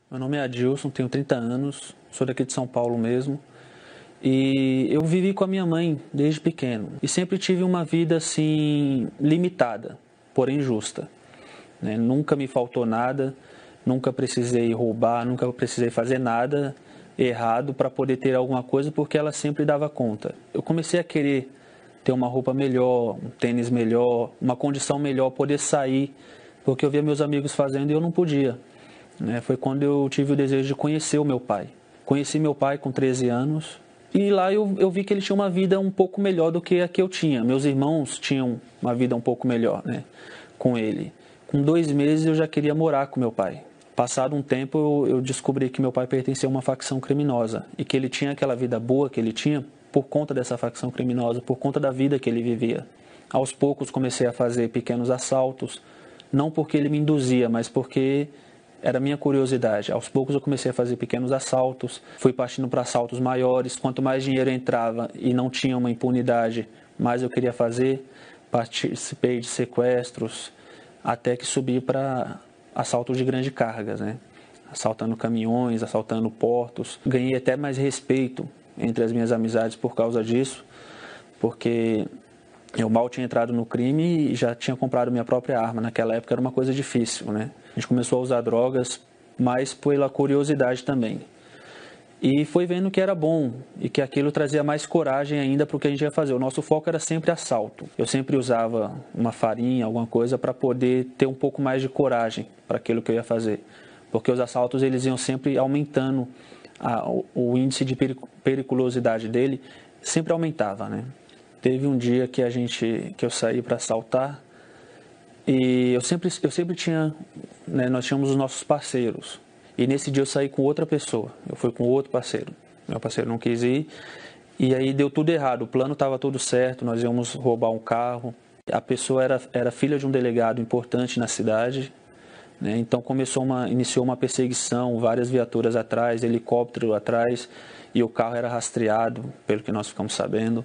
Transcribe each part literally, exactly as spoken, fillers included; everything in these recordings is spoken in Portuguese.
Meu nome é Adilson, tenho trinta anos, sou daqui de São Paulo mesmo. E eu vivi com a minha mãe desde pequeno. E sempre tive uma vida assim, limitada, porém justa. Né? Nunca me faltou nada, nunca precisei roubar, nunca precisei fazer nada errado para poder ter alguma coisa, porque ela sempre dava conta. Eu comecei a querer ter uma roupa melhor, um tênis melhor, uma condição melhor, poder sair, porque eu via meus amigos fazendo e eu não podia. Né? Foi quando eu tive o desejo de conhecer o meu pai. Conheci meu pai com treze anos e lá eu, eu vi que ele tinha uma vida um pouco melhor do que a que eu tinha. Meus irmãos tinham uma vida um pouco melhor, né, com ele. Com dois meses eu já queria morar com meu pai. Passado um tempo eu, eu descobri que meu pai pertencia a uma facção criminosa e que ele tinha aquela vida boa que ele tinha por conta dessa facção criminosa, por conta da vida que ele vivia. Aos poucos comecei a fazer pequenos assaltos, não porque ele me induzia, mas porque era minha curiosidade. Aos poucos eu comecei a fazer pequenos assaltos, fui partindo para assaltos maiores. Quanto mais dinheiro entrava e não tinha uma impunidade, mais eu queria fazer. Participei de sequestros, até que subi para assaltos de grandes cargas, né? Assaltando caminhões, assaltando portos. Ganhei até mais respeito entre as minhas amizades por causa disso, porque eu mal tinha entrado no crime e já tinha comprado minha própria arma. Naquela época era uma coisa difícil, né? A gente começou a usar drogas, mas pela curiosidade também. E foi vendo que era bom e que aquilo trazia mais coragem ainda para o que a gente ia fazer. O nosso foco era sempre assalto. Eu sempre usava uma farinha, alguma coisa, para poder ter um pouco mais de coragem para aquilo que eu ia fazer. Porque os assaltos eles iam sempre aumentando, a, o, o índice de periculosidade dele sempre aumentava, né? Teve um dia que a gente que eu saí para assaltar e eu sempre eu sempre tinha, né, nós tínhamos os nossos parceiros. E nesse dia eu saí com outra pessoa. Eu fui com outro parceiro. Meu parceiro não quis ir. E aí deu tudo errado. O plano estava tudo certo. Nós íamos roubar um carro. A pessoa era era filha de um delegado importante na cidade, né? Então começou uma iniciou uma perseguição, várias viaturas atrás, helicóptero atrás, e o carro era rastreado, pelo que nós ficamos sabendo.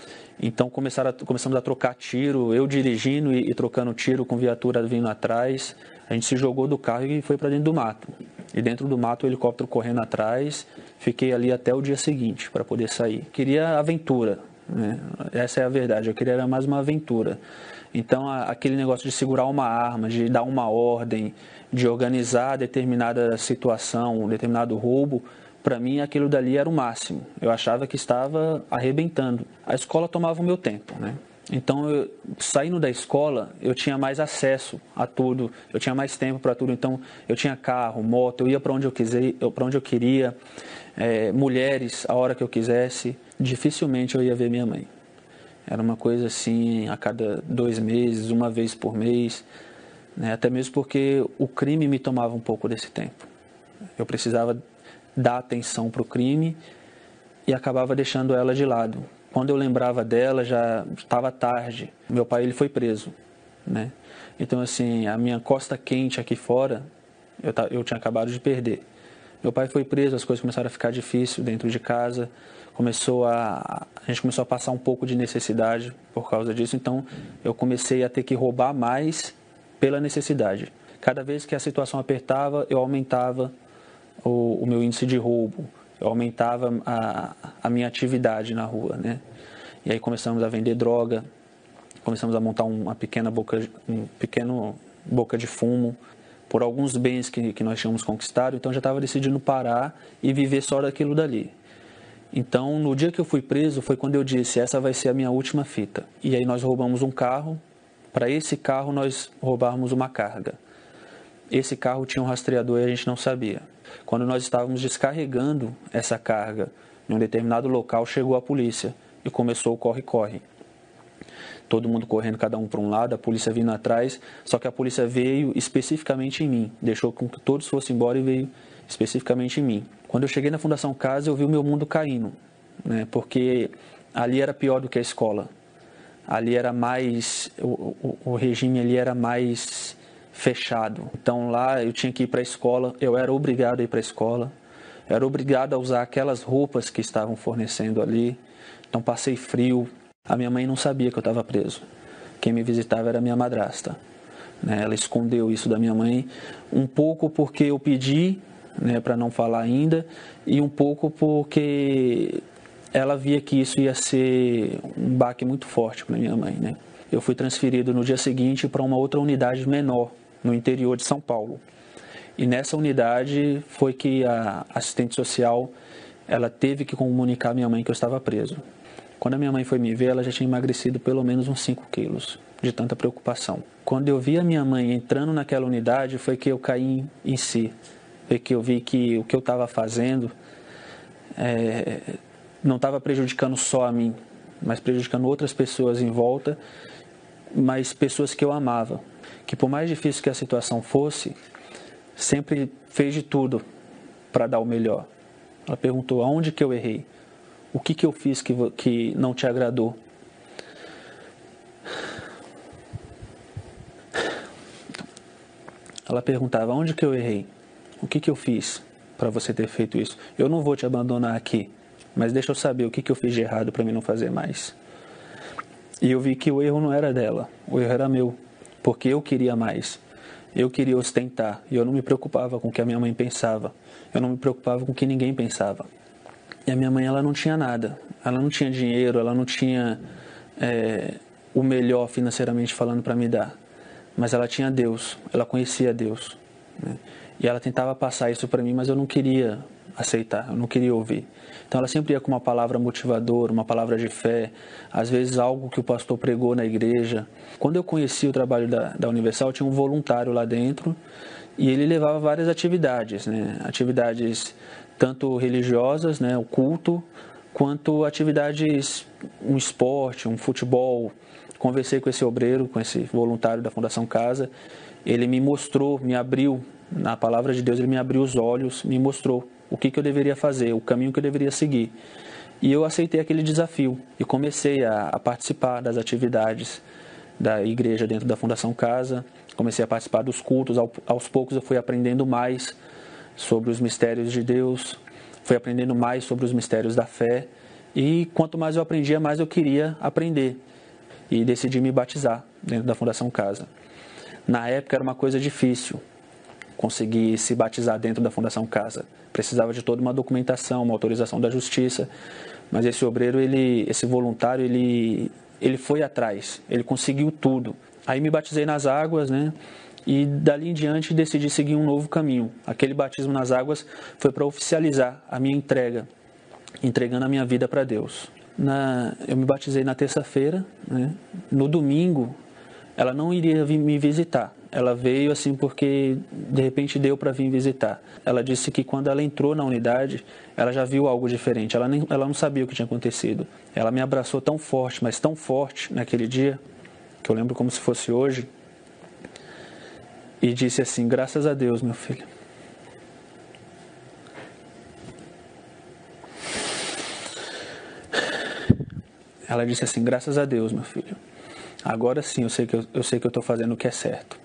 Então começaram a, começamos a trocar tiro, eu dirigindo e, e trocando tiro com viatura vindo atrás. A gente se jogou do carro e foi para dentro do mato. E dentro do mato o helicóptero correndo atrás. Fiquei ali até o dia seguinte para poder sair. Queria aventura, né? Essa é a verdade, eu queria mais uma aventura. Então a, aquele negócio de segurar uma arma, de dar uma ordem, de organizar determinada situação, um determinado roubo, para mim aquilo dali era o máximo. Eu achava que estava arrebentando. A escola tomava o meu tempo, né? Então, eu, saindo da escola, eu tinha mais acesso a tudo, eu tinha mais tempo para tudo. Então, eu tinha carro, moto, eu ia para onde eu quiser, para onde eu queria, é, mulheres, a hora que eu quisesse. Dificilmente eu ia ver minha mãe. Era uma coisa assim, a cada dois meses, uma vez por mês, né? Até mesmo porque o crime me tomava um pouco desse tempo. Eu precisava dar atenção para o crime e acabava deixando ela de lado. Quando eu lembrava dela, já estava tarde. Meu pai ele foi preso, né? Então, assim, a minha costa quente aqui fora, eu, eu tinha acabado de perder. Meu pai foi preso, as coisas começaram a ficar difíceis dentro de casa. Começou a, a gente começou a passar um pouco de necessidade por causa disso. Então, eu comecei a ter que roubar mais pela necessidade. Cada vez que a situação apertava, eu aumentava o, o meu índice de roubo. Eu aumentava a, a minha atividade na rua, né? E aí começamos a vender droga, começamos a montar uma pequena boca, um pequeno boca de fumo por alguns bens que, que nós tínhamos conquistado. Então já estava decidindo parar e viver só daquilo dali. Então no dia que eu fui preso foi quando eu disse, essa vai ser a minha última fita. E aí nós roubamos um carro, para esse carro nós roubamos uma carga. Esse carro tinha um rastreador e a gente não sabia. Quando nós estávamos descarregando essa carga em um determinado local, chegou a polícia e começou o corre-corre. Todo mundo correndo, cada um para um lado, a polícia vindo atrás, só que a polícia veio especificamente em mim, deixou com que todos fossem embora e veio especificamente em mim. Quando eu cheguei na Fundação Casa, eu vi o meu mundo caindo, né? Porque ali era pior do que a escola. Ali era mais, o, o, o regime ali era mais fechado. Então lá eu tinha que ir para a escola, eu era obrigado a ir para a escola, eu era obrigado a usar aquelas roupas que estavam fornecendo ali. Então passei frio. A minha mãe não sabia que eu estava preso. Quem me visitava era a minha madrasta, né? Ela escondeu isso da minha mãe um pouco porque eu pedi né, para não falar ainda, e um pouco porque ela via que isso ia ser um baque muito forte para minha mãe, né? Eu fui transferido no dia seguinte para uma outra unidade menor, no interior de São Paulo. E nessa unidade foi que a assistente social, ela teve que comunicar à minha mãe que eu estava preso. Quando a minha mãe foi me ver, ela já tinha emagrecido pelo menos uns cinco quilos, de tanta preocupação. Quando eu vi a minha mãe entrando naquela unidade, foi que eu caí em si. Foi que eu vi que o que eu estava fazendo é, não estava prejudicando só a mim, mas prejudicando outras pessoas em volta, mas pessoas que eu amava. Que por mais difícil que a situação fosse, sempre fez de tudo para dar o melhor. Ela perguntou, aonde que eu errei? O que que eu fiz que, que não te agradou? Ela perguntava, onde que eu errei? O que que eu fiz para você ter feito isso? Eu não vou te abandonar aqui, mas deixa eu saber o que que eu fiz de errado para mim não fazer mais. E eu vi que o erro não era dela, o erro era meu, porque eu queria mais. Eu queria ostentar e eu não me preocupava com o que a minha mãe pensava. Eu não me preocupava com o que ninguém pensava. E a minha mãe, ela não tinha nada. Ela não tinha dinheiro, ela não tinha é, o melhor financeiramente falando para me dar. Mas ela tinha Deus, ela conhecia Deus, né? E ela tentava passar isso para mim, mas eu não queria aceitar, eu não queria ouvir. Então ela sempre ia com uma palavra motivadora, uma palavra de fé, às vezes algo que o pastor pregou na igreja. Quando eu conheci o trabalho da, da Universal, tinha um voluntário lá dentro e ele levava várias atividades, né? Atividades tanto religiosas, né? O culto, quanto atividades, um esporte, um futebol. Conversei com esse obreiro, com esse voluntário da Fundação Casa, ele me mostrou, me abriu, na palavra de Deus, ele me abriu os olhos, me mostrou o que, que eu deveria fazer, o caminho que eu deveria seguir. E eu aceitei aquele desafio e comecei a, a participar das atividades da igreja dentro da Fundação Casa, comecei a participar dos cultos, ao, aos poucos eu fui aprendendo mais sobre os mistérios de Deus, fui aprendendo mais sobre os mistérios da fé, e quanto mais eu aprendia, mais eu queria aprender. E decidi me batizar dentro da Fundação Casa. Na época era uma coisa difícil conseguir se batizar dentro da Fundação Casa. Precisava de toda uma documentação, uma autorização da justiça, mas esse obreiro, ele, esse voluntário, ele, ele foi atrás, ele conseguiu tudo. Aí me batizei nas águas, né? E dali em diante decidi seguir um novo caminho. Aquele batismo nas águas foi para oficializar a minha entrega, entregando a minha vida para Deus. Na, eu me batizei na terça-feira, né? No domingo, ela não iria vir me visitar. Ela veio assim porque de repente deu para vir visitar. Ela disse que quando ela entrou na unidade, ela já viu algo diferente. Ela, nem, ela não sabia o que tinha acontecido. Ela me abraçou tão forte, mas tão forte naquele dia, que eu lembro como se fosse hoje, e disse assim, graças a Deus, meu filho. Ela disse assim, graças a Deus, meu filho. Agora sim, eu sei que eu, eu sei que eu estou fazendo o que é certo.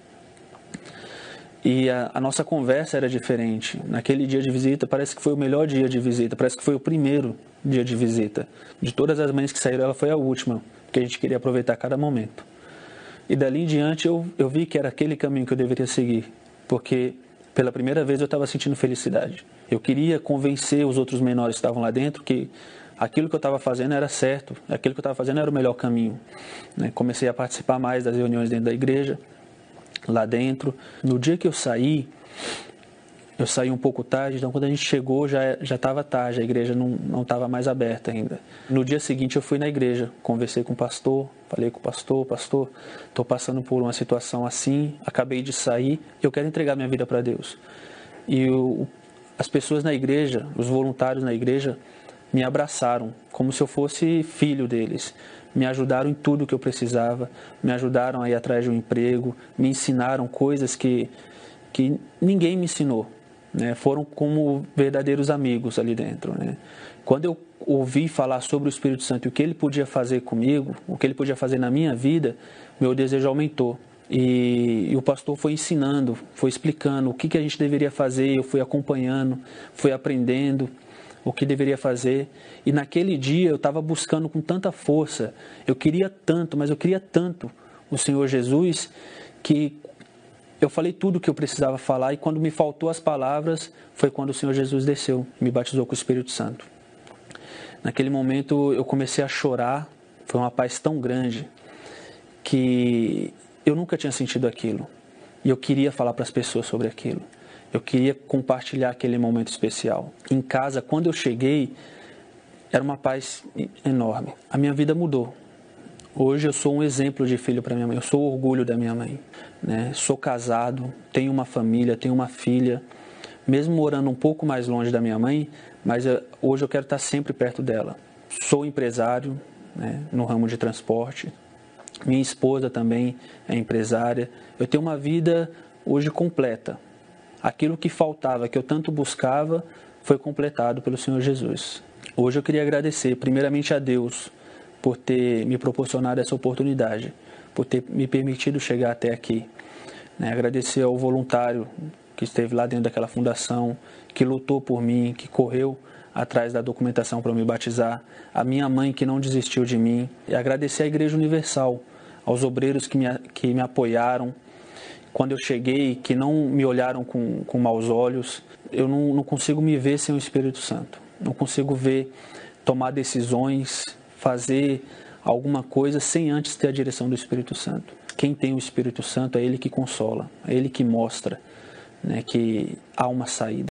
E a, a nossa conversa era diferente. Naquele dia de visita, parece que foi o melhor dia de visita. Parece que foi o primeiro dia de visita. De todas as mães que saíram, ela foi a última. Porque a gente queria aproveitar cada momento. E dali em diante, eu, eu vi que era aquele caminho que eu deveria seguir. Porque pela primeira vez eu estava sentindo felicidade. Eu queria convencer os outros menores que estavam lá dentro que aquilo que eu estava fazendo era certo, aquilo que eu estava fazendo era o melhor caminho. Comecei a participar mais das reuniões dentro da igreja, lá dentro. No dia que eu saí, eu saí um pouco tarde, então quando a gente chegou já já estava tarde, a igreja não não estava mais aberta ainda. No dia seguinte eu fui na igreja, conversei com o pastor, falei com o pastor, pastor, estou passando por uma situação assim, acabei de sair, eu quero entregar minha vida para Deus. E o, as pessoas na igreja, os voluntários na igreja, me abraçaram como se eu fosse filho deles. Me ajudaram em tudo que eu precisava, me ajudaram a ir atrás de um emprego, me ensinaram coisas que, que ninguém me ensinou, né? Foram como verdadeiros amigos ali dentro, né? Quando eu ouvi falar sobre o Espírito Santo e o que ele podia fazer comigo, o que ele podia fazer na minha vida, meu desejo aumentou. E, e o pastor foi ensinando, foi explicando o que, que a gente deveria fazer, eu fui acompanhando, fui aprendendo o que deveria fazer. E naquele dia eu estava buscando com tanta força, eu queria tanto, mas eu queria tanto o Senhor Jesus, que Eu falei tudo o que eu precisava falar e quando me faltou as palavras, foi quando o Senhor Jesus desceu e me batizou com o Espírito Santo. Naquele momento eu comecei a chorar, foi uma paz tão grande que eu nunca tinha sentido aquilo. E eu queria falar para as pessoas sobre aquilo. Eu queria compartilhar aquele momento especial. Em casa, quando eu cheguei, era uma paz enorme. A minha vida mudou. Hoje eu sou um exemplo de filho para minha mãe. Eu sou o orgulho da minha mãe. Né? Sou casado, tenho uma família, tenho uma filha. Mesmo morando um pouco mais longe da minha mãe, mas eu, hoje eu quero estar sempre perto dela. Sou empresário, né, no ramo de transporte. Minha esposa também é empresária. Eu tenho uma vida hoje completa. Aquilo que faltava, que eu tanto buscava, foi completado pelo Senhor Jesus. Hoje eu queria agradecer primeiramente a Deus por ter me proporcionado essa oportunidade, por ter me permitido chegar até aqui. Né? Agradecer ao voluntário que esteve lá dentro daquela fundação, que lutou por mim, que correu atrás da documentação para eu me batizar, a minha mãe que não desistiu de mim, e agradecer à Igreja Universal, aos obreiros que me, que me apoiaram. Quando eu cheguei, que não me olharam com, com maus olhos, eu não, não consigo me ver sem o Espírito Santo. Não consigo ver, tomar decisões, fazer alguma coisa sem antes ter a direção do Espírito Santo. Quem tem o Espírito Santo é Ele que consola, é Ele que mostra, né, que há uma saída.